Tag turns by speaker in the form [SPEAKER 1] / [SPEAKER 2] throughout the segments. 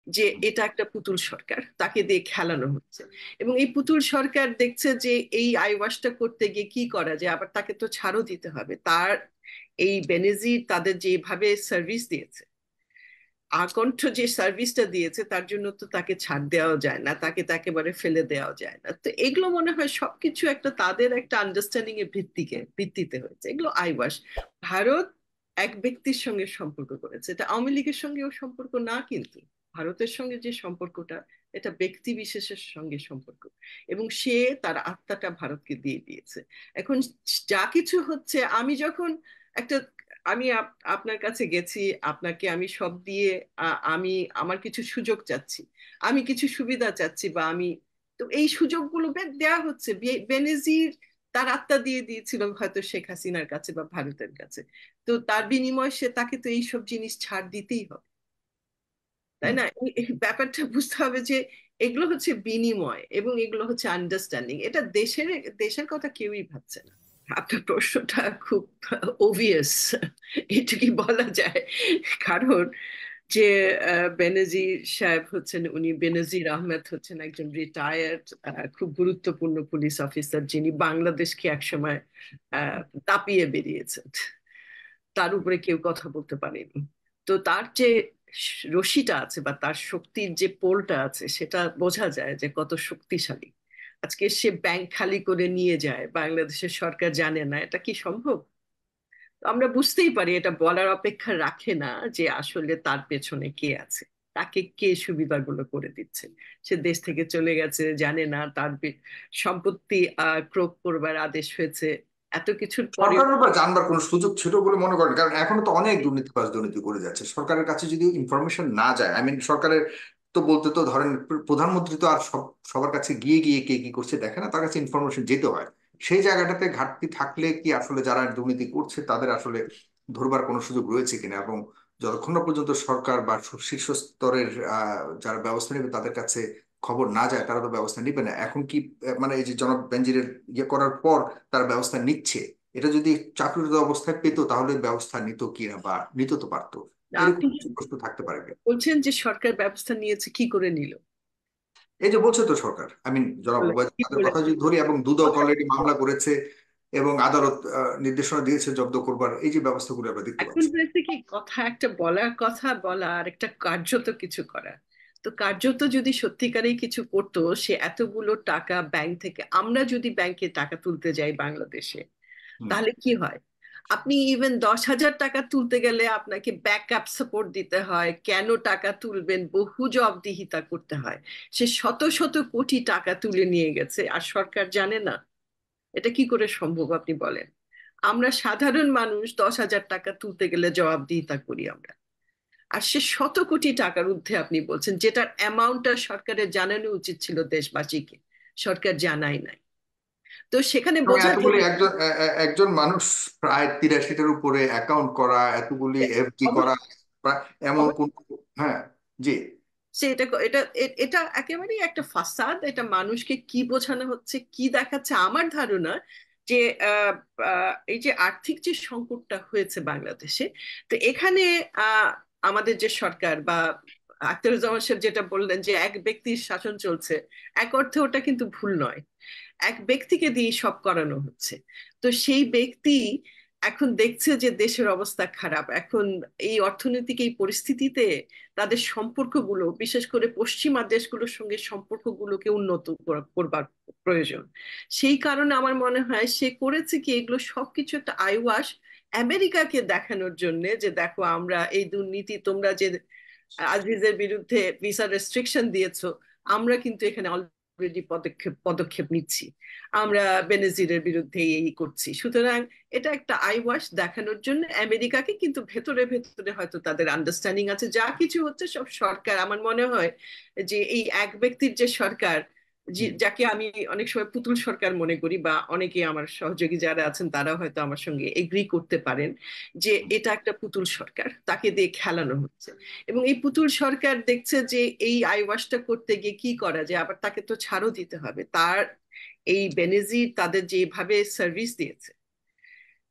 [SPEAKER 1] যে এটা একটা পুতুল সরকার, তাকে দিয়ে খেলানো হচ্ছে। এবং এই পুতুল সরকার দেখছে যে এই আইওয়াসটা করতে গিয়ে কি করা যায়, আবার তাকে তো ছাড়ও দিতে হবে। তার এই বেনেজির তাদের যেভাবে সার্ভিস দিয়েছে, আকণ্ঠ যে সার্ভিসটা দিয়েছে, তার জন্য তো তাকে ছাড় দেওয়াও যায় না, তাকে তো একেবারে ফেলে দেওয়াও যায় না। তো এগুলো মনে হয় সবকিছু একটা তাদের একটা আন্ডারস্ট্যান্ডিং এর ভিত্তিতে হয়েছে এগুলো আইওয়াস। ভারত এক ব্যক্তির সঙ্গে সম্পর্ক করেছে, এটা আওয়ামী লীগের সঙ্গেও সম্পর্ক না, কিন্তু ভারতের সঙ্গে যে সম্পর্কটা, এটা ব্যক্তি বিশেষের সঙ্গে সম্পর্ক। এবং সে তার আত্মাটা ভারতকে দিয়ে দিয়েছে। এখন যা কিছু হচ্ছে, আমি যখন একটা, আমি আপনার কাছে গেছি, আপনাকে আমি সব দিয়ে, আমি আমার কিছু সুযোগ চাচ্ছি, আমি কিছু সুবিধা চাচ্ছি, বা আমি, তো এই সুযোগগুলো দেয়া হচ্ছে। বেনজির তার আত্মা দিয়ে দিয়েছিল হয়তো শেখ হাসিনার কাছে বা ভারতের কাছে। তো তার বিনিময়ে তাকে তো এইসব জিনিস ছাড় দিতেই হবে, তাই না? এই ব্যাপারটা বুঝতে হবে যে এগুলো হচ্ছে বিনিময় এবং এগুলো হচ্ছে আন্ডারস্ট্যান্ডিং। এটা দেশের দেশের কথা কেউই ভাবছে না। আপনার প্রশ্নটা খুব ওভিয়াস, এটুকুই বলা যায়। কারণ যে বেনজির সাহেব হচ্ছেন, উনি বেনজির আহমেদ হচ্ছেন একজন রিটায়ার্ড খুব গুরুত্বপূর্ণ পুলিশ অফিসার, যিনি বাংলাদেশকে একসময় আহ তাপিয়ে বেরিয়েছেন। তার উপরে কেউ কথা বলতে পারেনি। তো তার যে রশিটা আছে বা তার শক্তির যে পোলটা আছে, সেটা বোঝা যায় যে কত শক্তিশালী। আজকে সে ব্যাংক খালি করে নিয়ে যায়, বাংলাদেশের সরকার জানে না, এটা কি সম্ভব? তো আমরা বুঝতেই পারি, এটা বলার অপেক্ষা রাখে না যে আসলে তার পেছনে কে আছে, তাকে কে সুবিধাগুলো করে দিচ্ছে। সে দেশ থেকে চলে গেছে, জানে না তার সম্পত্তি ক্রোক করবার আদেশ হয়েছে, এত কিছুর পরে।
[SPEAKER 2] সরকারের উপর জানবার কোনো সুযোগ ছিল বলে মনে করেন? কারণ এখনো তো অনেক দুর্নীতিবাজ দুর্নীতি করে যাচ্ছে, সরকারের কাছে যদি ইনফরমেশন না যায়, আই মিন সরকারের তো বলতে তো ধরেন প্রধানমন্ত্রী তো আর সবার কাছে গিয়ে গিয়ে কে কি করছে দেখে না, তার কাছে ইনফরমেশন যেতে হয়। সেই জায়গাটাতে ঘাটতি থাকলে কি আসলে যারা দুর্নীতি করছে তাদের আসলে ধরবার কোনো সুযোগ রয়েছে কিনা, এবং যতক্ষণ না পর্যন্ত সরকার বা শীর্ষ স্তরের যারা ব্যবস্থা নেবে তাদের কাছে খবর না যায়, তারা তো ব্যবস্থা নিবে না। এখন কি মানে এই যে জনাব বেনজিরের ইয়ে করার পর তারা ব্যবস্থা নিচ্ছে, এটা যদি চাকরিরত অবস্থায় পেতো তাহলে ব্যবস্থা নিত কিনা, বা নিতে তো পারতো, এরকম
[SPEAKER 1] আপনি
[SPEAKER 2] কিছু প্রশ্ন থাকতে পারে কিনা?
[SPEAKER 1] বলছেন যে সরকার ব্যবস্থা নিয়েছে, কি করে নিল?
[SPEAKER 2] এই যে বলছে তো সরকার, আই মিন জনাব
[SPEAKER 1] কি
[SPEAKER 2] ওবায়দুল্লাহর
[SPEAKER 1] বলে?
[SPEAKER 2] কথা যদি ধরি, এবং দুদক
[SPEAKER 1] কথা,
[SPEAKER 2] অলরেডি মামলা করেছে এবং আদালত নির্দেশনা দিয়েছে জব্দ করবার, এই যে ব্যবস্থাগুলো আমরা দেখতে
[SPEAKER 1] এখন
[SPEAKER 2] পাচ্ছি।
[SPEAKER 1] হয়েছে কি, কথা একটা বলার, কথা বলা, আর একটা কার্যত কিছু করা। তো কার্যত যদি সত্যিকারেই কিছু করতো, সে এতগুলো টাকা ব্যাংক থেকে, আমরা যদি ব্যাংকে টাকা তুলতে যাই বাংলাদেশে,
[SPEAKER 2] হুম।
[SPEAKER 1] তাহলে কি হয়? আপনি ইভেন 10,000 টাকা তুলতে গেলে আপনাকে ব্যাকআপ সাপোর্ট দিতে হয়, কেন টাকা তুলবেন বহু জবাবদিহিতা করতে হয়। সে শত শত কোটি টাকা তুলে নিয়ে গেছে, আর সরকার জানে না। এটা কি করে সম্ভব আপনি বলেন? আমরা সাধারণ মানুষ 10,000 টাকা তুলতে গেলে জবাবদিহিতা করি আমরা, আর সে শত কোটি টাকার ঊর্ধ্বে আপনি বলছেন, যেটার অ্যামাউন্টটা সরকারের জানানো উচিত ছিল দেশবাসীকে, সরকার জানাই নাই। তো সেখানে
[SPEAKER 2] এবং
[SPEAKER 1] বোঝা
[SPEAKER 2] এতগুলি
[SPEAKER 1] যায়।
[SPEAKER 2] একজন মানুষ প্রায় 83টার উপরে অ্যাকাউন্ট করা, এতগুলি এফডি করা,
[SPEAKER 1] অবশ্যই,
[SPEAKER 2] প্রায় এমন কোন, হ্যাঁ, জি।
[SPEAKER 1] সে এটা এটা এটা একেবারেই একটা ফাসাদ। এটা মানুষকে কি বোঝানো হচ্ছে, কি দেখাচ্ছে, আমার ধারণা যে এই যে আর্থিক যে সংকটটা হয়েছে বাংলাদেশে, তো এখানে আহ, আমাদের যে সরকার বা আখতারুজ্জামান সাহেব যেটা বললেন যে এক ব্যক্তির শাসন চলছে, এক অর্থে ওটা কিন্তু ভুল নয়। এক ব্যক্তিকে দিয়ে সব করানো হচ্ছে। তো সেই ব্যক্তি এখন দেখছে যে দেশের অবস্থা খারাপ, এখন এই অর্থনৈতিক এই পরিস্থিতিতে তাদের সম্পর্কগুলো, বিশেষ করে পশ্চিমা দেশগুলোর সঙ্গে সম্পর্কগুলোকে উন্নত করবার প্রয়োজন। সেই কারণে আমার মনে হয় সে করেছে কি, এগুলো সবকিছু একটা আইওয়াশ আমেরিকাকে দেখানোর জন্য, যে দেখো আমরা এই দুর্নীতি, তোমরা যে আজিজের বিরুদ্ধে ভিসা রেস্ট্রিকশন দিয়েছো, আমরা কিন্তু এখানে অলরেডি পদক্ষেপ নিচ্ছি, আমরা বেনজিরের বিরুদ্ধে এই করছি। সুতরাং এটা একটা আইওয়াশ দেখানোর জন্য আমেরিকাকে, কিন্তু ভেতরে ভেতরে হয়তো তাদের আন্ডারস্ট্যান্ডিং আছে। যা কিছু হচ্ছে সব সরকার, আমার মনে হয় যে এই এক ব্যক্তির যে সরকার, যাকে আমি অনেক সময় পুতুল সরকার মনে করি, বা অনেকে আমার সহযোগী যারা আছেন তারা হয়তো আমার সঙ্গে এগ্রি করতে পারেন, যে এটা একটা পুতুল সরকার, তাকে দিয়ে খেলানো হচ্ছে। এবং এই পুতুল সরকার দেখছে যে এই আইওয়াসটা করতে গিয়ে কি করা যায়, আবার তাকে তো ছাড়ও দিতে হবে। তার এই বেনেজির তাদের যেভাবে সার্ভিস দিয়েছে,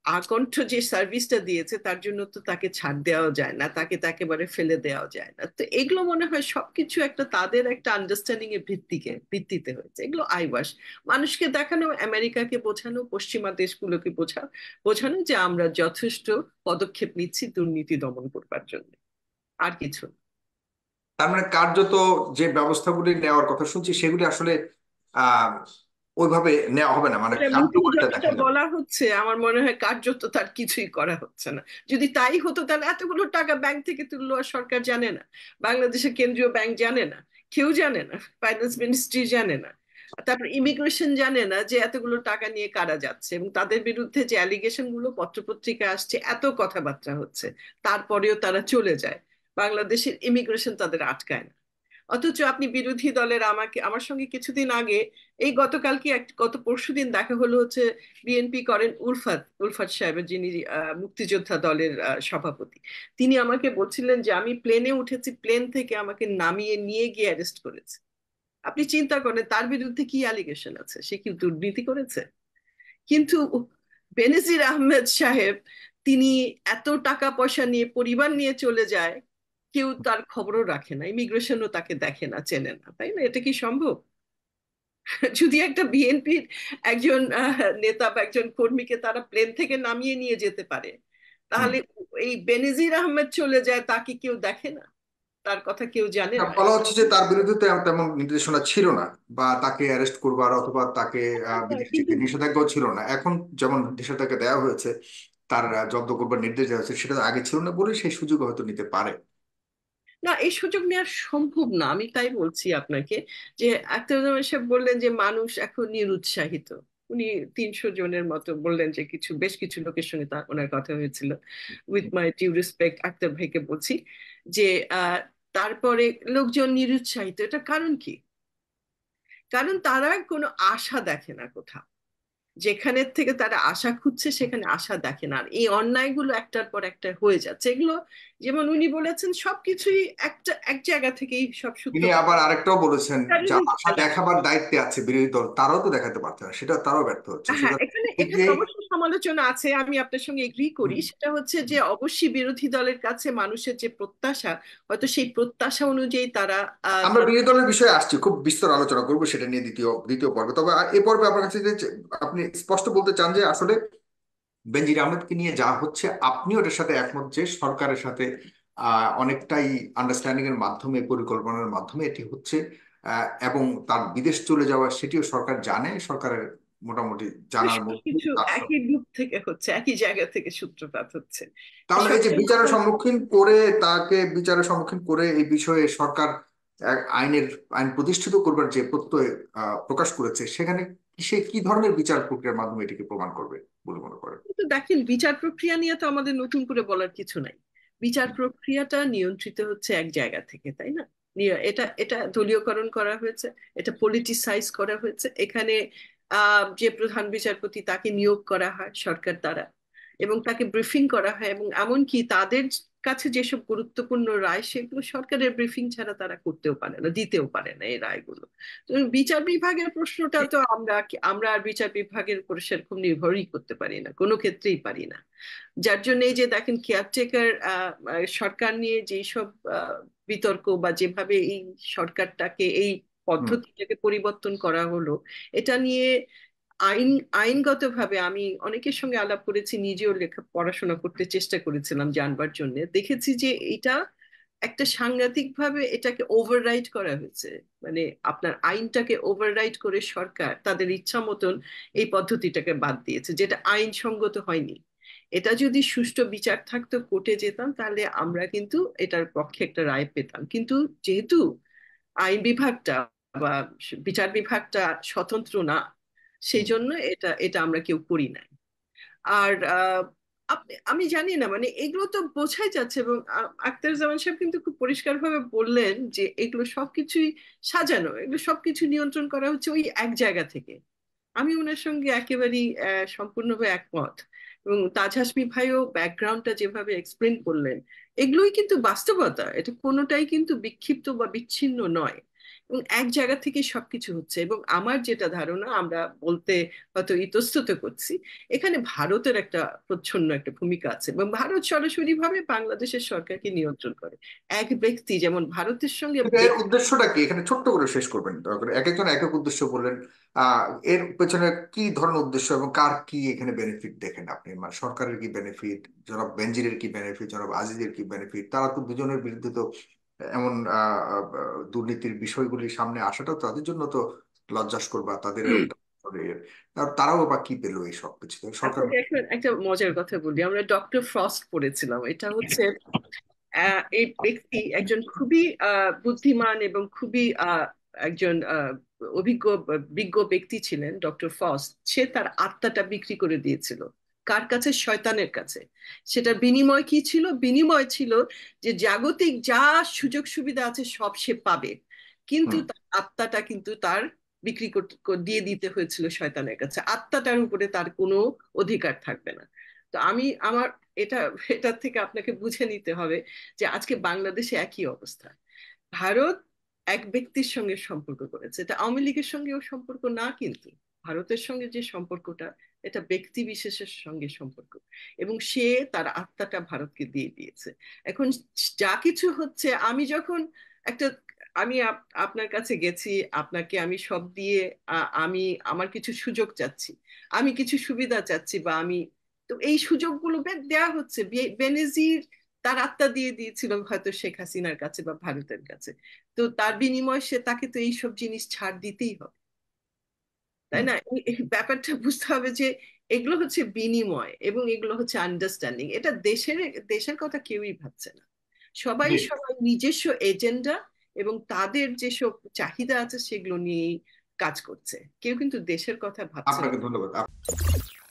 [SPEAKER 1] আকণ্ঠ যে সার্ভিসটা দিয়েছে তার জন্য তো তাকে ছাড় দেওয়া যায় না, তাকে তো একেবারে ফেলে দেওয়া যায় না। তো এগুলো মনে হয় সবকিছু একটা তাদের একটা আন্ডারস্ট্যান্ডিং এর ভিত্তিতে হয়েছে। এগুলো আইওয়াস, মানুষকে দেখানো, আমেরিকাকে বোঝানো, পশ্চিমা দেশগুলোকে বোঝানো যে আমরা যথেষ্ট পদক্ষেপ নিচ্ছি দুর্নীতি দমন করবার জন্য, আর কিছু না।
[SPEAKER 2] তার মানে কার্যত যে ব্যবস্থাগুলি নেওয়ার কথা শুনছি সেগুলি আসলে আহ ওইভাবে নেওয়া হবে না, মানে
[SPEAKER 1] এটা মুখে
[SPEAKER 2] কার্যকরিতা
[SPEAKER 1] যতটা
[SPEAKER 2] দেখা যাবে।
[SPEAKER 1] বলা হচ্ছে আমার মনে হয় কার্যত তার কিছুই করা হচ্ছে না। যদি তাই হতো তাহলে এতগুলো টাকা ব্যাংক থেকে তুললো আর সরকার জানে না? বাংলাদেশের কেন্দ্রীয় ব্যাংক জানে না? কেউ জানে না, ফাইন্যান্স মিনিস্ট্রি জানে না, তারপর ইমিগ্রেশন জানে না যে এতগুলো টাকা নিয়ে কারা যাচ্ছে, এবং তাদের বিরুদ্ধে যে অ্যালিগেশন গুলো পত্রপত্রিকা আসছে, এত কথাবার্তা হচ্ছে, তারপরেও তারা চলে যায়। বাংলাদেশের ইমিগ্রেশন তাদের আটকায় না। অথচ আপনি বিরোধী দলের আমার সঙ্গে কিছুদিন আগে, এই গতকালকে গত পরশুদিন দেখা হলো হচ্ছে বিএনপি করেন উলফাত উলফাত সাহেবের, যিনি মুক্তিযোদ্ধা দলের সভাপতি। তিনি আমাকে বলছিলেন যে আমি প্লেনে উঠেছি, প্লেন থেকে আমাকে নামিয়ে নিয়ে গিয়ে অ্যারেস্ট করেছে। আপনি চিন্তা করেন তার বিরুদ্ধে কি অ্যালিগেশন আছে, সে কি দুর্নীতি করেছে? কিন্তু বেনজির আহমেদ সাহেব, তিনি এত টাকা পয়সা নিয়ে পরিবার নিয়ে চলে যায়, কেউ তার খবরও রাখে না, ইমিগ্রেশনও তাকে দেখে না, চেনে না, তাই না? এটা কি সম্ভব? যদি একটা বিএনপির একজন নেতা বা একজন কর্মীকে তারা প্লেন থেকে নামিয়ে নিয়ে যেতে পারে,
[SPEAKER 2] হুম।
[SPEAKER 1] তাহলে এই বেনজির আহমেদ চলে যায়, তাকে কেউ দেখে না, তার কথা কেউ জানে
[SPEAKER 2] না,
[SPEAKER 1] না?
[SPEAKER 2] বলা হচ্ছে যে তার বিরুদ্ধে তেমন নির্দেশনা ছিল না, বা তাকে অ্যারেস্ট করবার অথবা তাকে বিদেশ
[SPEAKER 1] কিন্তু
[SPEAKER 2] যেতে নিষেধাজ্ঞাও ছিল না। এখন যেমন নিষেধাজ্ঞা দেওয়া হয়েছে, তার জব্দ করবার নির্দেশ দেওয়া হয়েছে, সেটা আগে ছিল না বলে সেই সুযোগ হয়তো নিতে পারে।
[SPEAKER 1] না, এই সুযোগ নেওয়া সম্ভব না, আমি তাই বলছি আপনাকে। যে আখতার সাহেব বললেন যে মানুষ এখন নিরুৎসাহিত। উনি 300 জনের মতো বললেন যে বেশ কিছু লোকের সঙ্গে ওনার কথা হয়েছিল। With my due respect Akhtar ভাইকে বলছি যে আহ তারপরে লোকজন নিরুৎসাহিত, এটা কারণ কি? কারণ তারা কোনো আশা দেখে না কোথাও। যেখানে থেকে তারা আশা খুঁজছে সেখানে আশা দেখে না, আর এই অন্যায়গুলো একটার পর একটা হয়ে যাচ্ছে। এগুলো যেমন উনি বলেছেন সবকিছুই এক জায়গা থেকেই সব
[SPEAKER 2] তিনি
[SPEAKER 1] সূত্রপাত।
[SPEAKER 2] আবার আরেকটাও বলেছেন, যা
[SPEAKER 1] terrorism
[SPEAKER 2] আশা
[SPEAKER 1] এলাকা।
[SPEAKER 2] দেখাবার দায়িত্বে আছে বিরোধী দল, তারাও তো দেখাতে পারছে না, সেটা তারাও ব্যর্থ হচ্ছে,
[SPEAKER 1] হ্যাঁ,
[SPEAKER 2] সুতরাং
[SPEAKER 1] এখানে
[SPEAKER 2] দিক
[SPEAKER 1] এখানে
[SPEAKER 2] দিয়েই।
[SPEAKER 1] অবশ্যই সমালোচনা আছে, আমি আপনার সঙ্গে এগ্রি করি।
[SPEAKER 2] হুম।
[SPEAKER 1] সেটা হচ্ছে যে অবশ্যই বিরোধী দলের কাছে মানুষের যে প্রত্যাশা, হয়তো সেই প্রত্যাশা অনুযায়ী তারা
[SPEAKER 2] আমরা বিরোধী দলের বিষয়ে আসছি, খুব বিস্তর আলোচনা করবো সেটা নিয়ে দ্বিতীয় দ্বিতীয় পর্বে। তবে এ পর্বে আপনার কাছে যে আপনি স্পষ্ট বলতে চান যে আসলে বেনজির আহমেদকে নিয়ে যা হচ্ছে, আপনিও ওটার সাথে একমত যে সরকারের সাথে অনেকটাই আন্ডারস্ট্যান্ডিং এর মাধ্যমে, পরিকল্পনার মাধ্যমে এটি হচ্ছে। এবং তার বিদেশ চলে যাওয়া সেটিও সরকার জানে, সরকারের মোটামুটি জানার মধ্যে
[SPEAKER 1] সবকিছু
[SPEAKER 2] আছে।
[SPEAKER 1] একই দিক থেকে হচ্ছে, একই জায়গা থেকে সূত্রপাত হচ্ছে।
[SPEAKER 2] তাহলে এই যে
[SPEAKER 1] সবচেয়ে
[SPEAKER 2] বিচারের সম্মুখীন করে, তাকে বিচারের সম্মুখীন করে এই বিষয়ে সরকার এক আইন প্রতিষ্ঠিত করবার যে প্রত্যয় প্রকাশ করেছে, সেখানে সে কি ধরনের বিচার প্রক্রিয়ার মাধ্যমে এটিকে প্রমাণ করবে বলে মনে করেন?
[SPEAKER 1] কিন্তু দেখেন, বিচার প্রক্রিয়া নিয়ে তো আমাদের নতুন করে বলার কিছু নাই। বিচার প্রক্রিয়াটা নিয়ন্ত্রিত হচ্ছে এক জায়গা থেকে, তাই না? এটা এটা দলীয়করণ করা হয়েছে, এটা পলিটিসাইজ করা হয়েছে। এখানে যে প্রধান বিচারপতি তাকে নিয়োগ করা হয় সরকার দ্বারা, এবং তাকে ব্রিফিং করা হয়, এবং এমনকি তাদের কাছে যেসব গুরুত্বপূর্ণ রায় সেগুলো সরকারের ব্রিফিং ছাড়া তারা করতেও পারে না, দিতেও পারে না এই রায়গুলো। তো বিচার বিভাগের প্রশ্নটা তো আমরা আর বিচার বিভাগের উপর সেরকম নির্ভরই করতে পারি না, কোনো ক্ষেত্রেই পারি না। যার জন্য এই যে দেখেন কেয়ারটেকার সরকার নিয়ে যেসব বিতর্ক, বা যেভাবে এই সরকারটাকে, এই
[SPEAKER 2] হুম।
[SPEAKER 1] পদ্ধতিটাকে পরিবর্তন করা হলো, এটা নিয়ে আইন আইনগতভাবে আমি অনেকের সঙ্গে আলাপ করেছি, নিজেও পড়াশোনা করতে চেষ্টা করেছিলাম জানবার জন্য, দেখেছি যে এটা একটা সাংঘাতিক ভাবে এটাকে ওভাররাইড করা হয়েছে। মানে আপনার আইনটাকে ওভাররাইড করে সরকার তাদের ইচ্ছা মতন এই পদ্ধতিটাকে বাদ দিয়েছে, যেটা আইনসঙ্গত হয়নি। এটা যদি সুষ্ঠু বিচার থাকতো, কোর্টে যেতাম, তাহলে আমরা কিন্তু এটার পক্ষে একটা রায় পেতাম। কিন্তু যেহেতু আইন বিভাগটা বা বিচার বিভাগটা স্বতন্ত্র না, সেই
[SPEAKER 2] হুম।
[SPEAKER 1] জন্য এটা এটা আমরা কেউ করি না। আর আমি জানি না, মানে এগুলো তো বোঝাই যাচ্ছে, এবং আখতারুজ্জামান সাহেব কিন্তু খুব পরিষ্কারভাবে বললেন যে এগুলো সবকিছুই সাজানো, এগুলো সবকিছু নিয়ন্ত্রণ করা হচ্ছে ওই এক জায়গা থেকে। আমি ওনার সঙ্গে একেবারেই সম্পূর্ণভাবে একমত। এবং তাজ হাসমি ভাইও ব্যাকগ্রাউন্ডটা যেভাবে এক্সপ্লেন করলেন, এগুলোই কিন্তু বাস্তবতা, এটা কোনোটাই কিন্তু বিক্ষিপ্ত বা বিচ্ছিন্ন নয়। এবং এক জায়গা থেকে সবকিছু হচ্ছে। এবং আমার যেটা ধারণা, আমরা বলতে হয়তো ইতস্তত করছি, এখানে ভারতের একটা প্রচ্ছন্ন একটা ভূমিকা আছে, এবং ভারত সরাসরি ভাবে বাংলাদেশের সরকারকে নিয়ন্ত্রণ করে। এক ব্যক্তি যেমন ভারতের সঙ্গে
[SPEAKER 2] কিন্তু এর উদ্দেশ্যটা কি এখানে ছোট্ট করে শেষ করবেন দয়া করে, এক একজন এক এক উদ্দেশ্য বললেন। এর পেছনে কি ধরনের উদ্দেশ্য এবং কার কি এখানে বেনিফিট দেখেন আপনি? মানে সরকারের কি বেনিফিট, জনাব বেনজিরের কি বেনিফিট, জনাব আজিজের কি বেনিফিট? তারা তো দুজনের বিরুদ্ধে তো এমন দুর্নীতির বিষয়গুলি সামনে আসাটাও তাদের জন্য তো লজ্জাস্কর, বা তাদের একটা তারাও বা কি পেলো এই সব কিছু সরকার?
[SPEAKER 1] আপনাকে এখন একটা মজার কথা বলি। আমরা ডক্টর ফ্রস্ট পড়েছিলাম। এটা হচ্ছে এই ব্যক্তি একজন খুবই বুদ্ধিমান এবং খুবই একজন অভিজ্ঞ বিজ্ঞ ব্যক্তি ছিলেন, ডক্টর ফ্রস্ট। সে তার আত্মাটা বিক্রি করে দিয়েছিল কার কাছে? শয়তানের কাছে। সেটার বিনিময় কি ছিল? বিনিময় ছিল যে জাগতিক যা সুযোগ সুবিধা আছে সব সে পাবে, কিন্তু
[SPEAKER 2] হুম।
[SPEAKER 1] তার আত্মাটা কিন্তু তার বিক্রি দিয়ে দিতে হয়েছিল শয়তানের কাছে। আত্মাটার উপরে তার কোনো অধিকার থাকবে না। তো আমি আমার এটা এটার থেকে আপনাকে বুঝে নিতে হবে যে আজকে বাংলাদেশে একই অবস্থা। ভারত এক ব্যক্তির সঙ্গে সম্পর্ক করেছে, এটা আওয়ামী লীগের সঙ্গেও সম্পর্ক না, কিন্তু ভারতের সঙ্গে যে সম্পর্কটা, এটা ব্যক্তি বিশেষের সঙ্গে সম্পর্ক। এবং সে তার আত্মাটা ভারতকে দিয়ে দিয়েছে। এখন যা কিছু হচ্ছে, আমি যখন একটা আমি আপনার কাছে গেছি, আপনাকে আমি সব দিয়ে আমি আমার কিছু সুযোগ চাচ্ছি, আমি কিছু সুবিধা চাচ্ছি, বা আমি, তো এই সুযোগগুলো দেয়া হচ্ছে। বেনজির তার আত্মা দিয়ে দিয়েছিল হয়তো শেখ হাসিনার কাছে বা ভারতের কাছে। তো তার বিনিময়ে তাকে তো এইসব জিনিস ছাড় দিতেই হবে, তাই
[SPEAKER 2] হুম।
[SPEAKER 1] না? এই ব্যাপারটা বুঝতে হবে যে এগুলো হচ্ছে বিনিময় এবং এগুলো হচ্ছে আন্ডারস্ট্যান্ডিং। এটা দেশের দেশের কথা কেউই ভাবছে না। সবাই
[SPEAKER 2] জি।
[SPEAKER 1] সবাই নিজস্ব এজেন্ডা এবং তাদের যেসব চাহিদা আছে সেগুলো নিয়েই কাজ করছে। কেউ কিন্তু দেশের কথা ভাবছে না।
[SPEAKER 2] আপনাকে ধন্যবাদ।